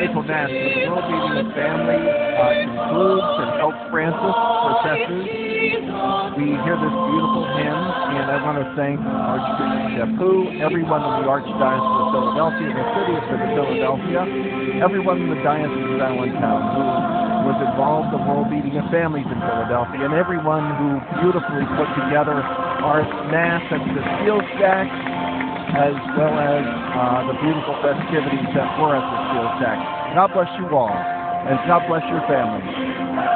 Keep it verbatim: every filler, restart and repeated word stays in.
faithful Mass for the World Meeting of Family uh, concludes and Pope Francis processes. We hear this beautiful hymn, and I want to thank Archbishop Chaput, everyone in the Archdiocese of Philadelphia, the city of Philadelphia, everyone in the Diocese of Allentown who was involved in the World Meeting of Families in Philadelphia, and everyone who beautifully put together our Mass at the Steel Stack, as well as uh, the beautiful festivities that were at the Steel Stack. God bless you all, and God bless your families.